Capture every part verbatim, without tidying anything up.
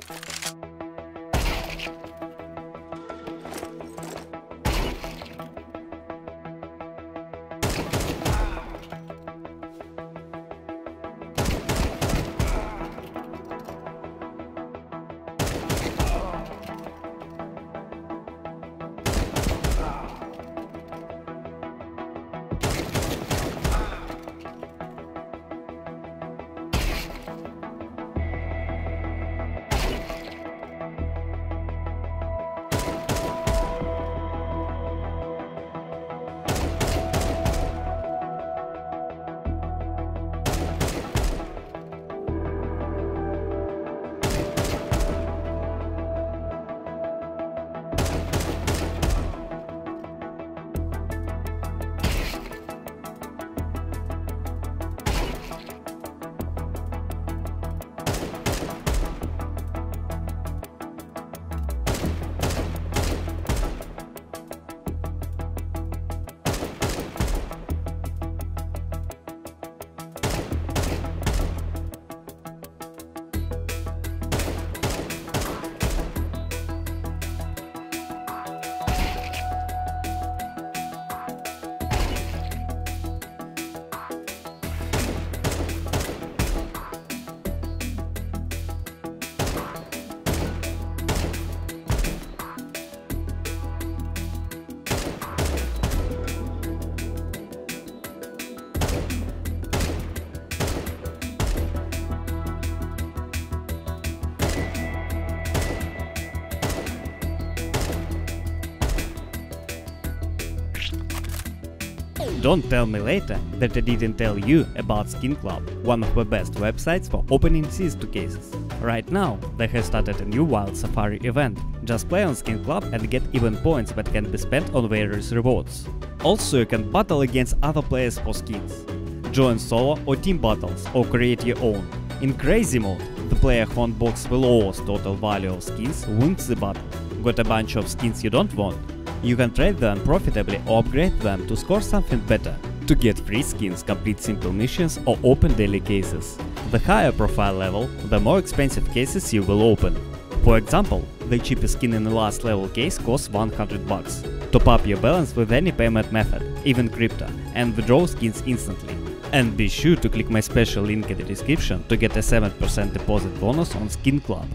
Don't tell me later that I didn't tell you about Skin Club, one of the best websites for opening C S two cases. Right now, they have started a new Wild Safari event. Just play on Skin Club and get even points that can be spent on various rewards. Also, you can battle against other players for skins. Join solo or team battles or create your own. In Crazy Mode, the player who unboxes the lowest total value of skins wins the battle. Got a bunch of skins you don't want? You can trade them profitably or upgrade them to score something better. To get free skins, complete simple missions or open daily cases. The higher profile level, the more expensive cases you will open. For example, the cheapest skin in the last level case costs one hundred bucks. Top up your balance with any payment method, even crypto, and withdraw skins instantly. And be sure to click my special link in the description to get a seven percent deposit bonus on Skin Club.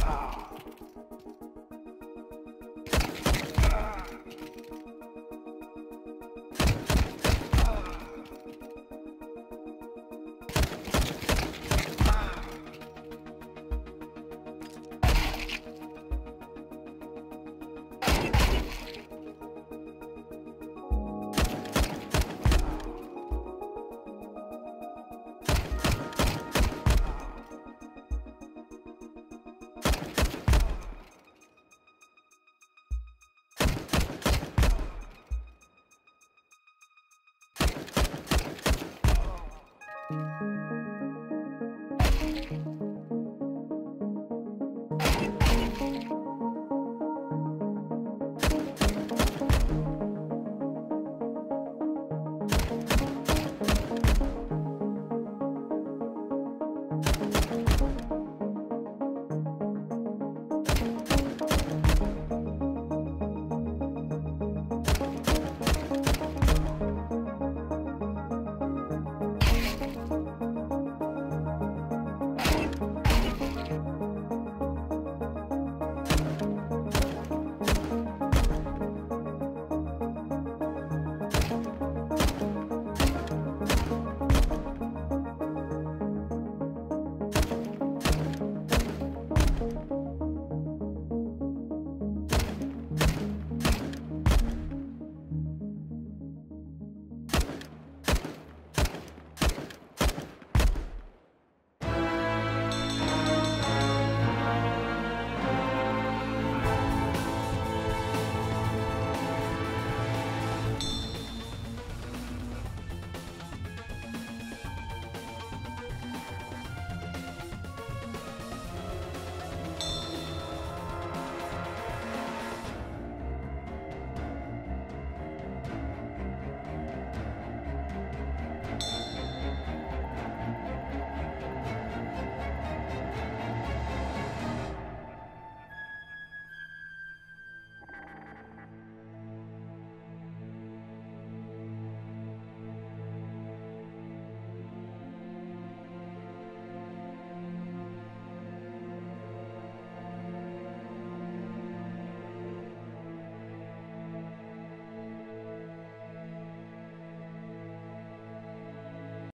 Ah.